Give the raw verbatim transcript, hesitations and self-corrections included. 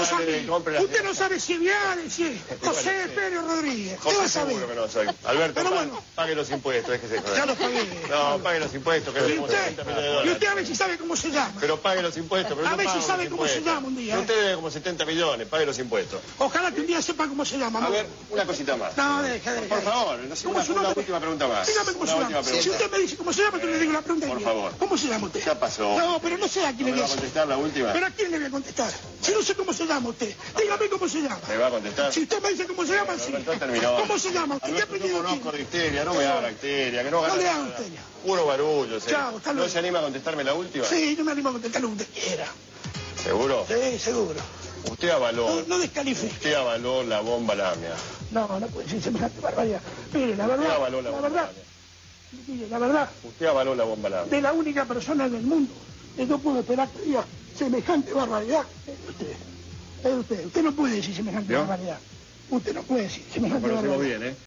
cosa a mí. Usted no sabe si es Viales, si es José Pérez Rodríguez. ¿Qué va a saber? Seguro que no soy. Alberto, Pero pa- bueno. pague los impuestos, déjese joder. Ya los pagué. No, pague los impuestos, que Y debemos usted, setenta millones de y dólares. usted a ver si sabe cómo se llama. Pero pague los impuestos, pero A no ver si pago sabe los cómo se impuestos. llama un día, ¿eh? Usted debe como setenta millones, pague los impuestos. Ojalá que un día sepa cómo se llama. A ¿no? ver, una cosita más. No, deja, deja. Por favor, no sé, ¿Cómo una, es su una nombre? última pregunta más. Dígame cómo Una se última llama. pregunta. Si usted me dice cómo se llama, yo le digo la pregunta. Por que favor. quiere. ¿Cómo se llama usted? Ya pasó. No, pero no sé a quién ¿No me le va a dice. contestar la última? ¿Pero a quién le voy a contestar? Si no sé cómo se llama usted. Dígame cómo se llama. ¿Me va a contestar? Si usted me dice cómo se llama, sí. Alberto, terminó. ¿Cómo se llama usted? ¿Qué Alberto, apellido yo conozco tiene? de histeria, no me habla histeria, que no No gana le nada. haga histeria. Puro barullo, ¿sí? Chao, hasta ¿No luego. se anima a contestarme la última? Sí, yo me animo a contestar lo que usted quiera. ¿Seguro? Sí, seguro. Usted avaló, No, no descalifique. usted avaló la bomba lamia. No, no puede ser semejante barbaridad. Mire, la Usted verdad, avaló la la bomba verdad, lamia. mire, la verdad, Usted avaló la bomba lamia. de la única persona en el mundo que no pudo esperar que diga semejante barbaridad, es usted. Es usted. Usted no puede decir semejante ¿Vio? barbaridad. Usted no puede decir semejante Conocemos barbaridad. bien, ¿eh?